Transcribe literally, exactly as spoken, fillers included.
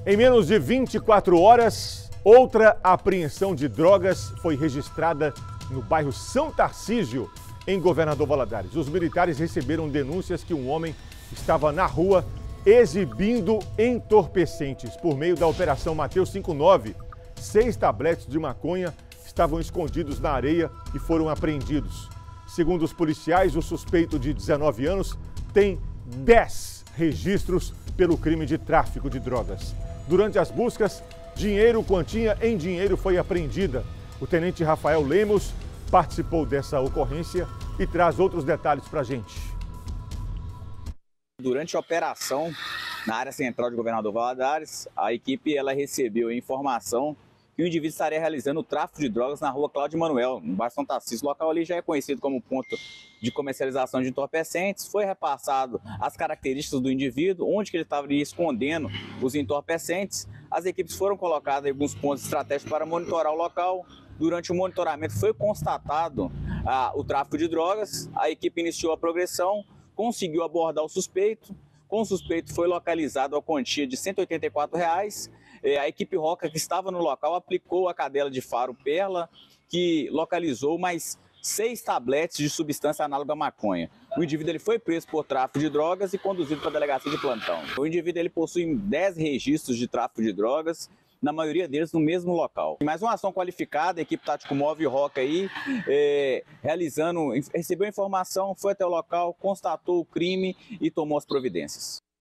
Em menos de vinte e quatro horas, outra apreensão de drogas foi registrada no bairro São Tarcísio, em Governador Valadares. Os militares receberam denúncias que um homem estava na rua exibindo entorpecentes. Por meio da Operação Mateus cinquenta e nove, seis tabletes de maconha estavam escondidos na areia e foram apreendidos. Segundo os policiais, o suspeito de dezenove anos tem dez registros pelo crime de tráfico de drogas. Durante as buscas, dinheiro, quantia em dinheiro foi apreendida. O tenente Rafael Lemos participou dessa ocorrência e traz outros detalhes para a gente. Durante a operação na área central de Governador Valadares, a equipe ela recebeu a informação que o indivíduo estaria realizando o tráfico de drogas na rua Cláudio Manuel, no bairro São Tarcísio. O local ali já é conhecido como ponto de comercialização de entorpecentes. Foi repassado as características do indivíduo, onde que ele estava escondendo os entorpecentes. As equipes foram colocadas em alguns pontos estratégicos para monitorar o local. Durante o monitoramento foi constatado ah, o tráfico de drogas. A equipe iniciou a progressão, conseguiu abordar o suspeito. Com o suspeito foi localizado a quantia de cento e oitenta e quatro reais. A equipe Roca, que estava no local, aplicou a cadela de faro Perla, que localizou mais seis tabletes de substância análoga à maconha. O indivíduo ele foi preso por tráfico de drogas e conduzido para a delegacia de plantão. O indivíduo ele possui dez registros de tráfico de drogas, na maioria deles no mesmo local. Mais uma ação qualificada, a equipe Tático Móvel e Roca aí, é, realizando, recebeu a informação, foi até o local, constatou o crime e tomou as providências.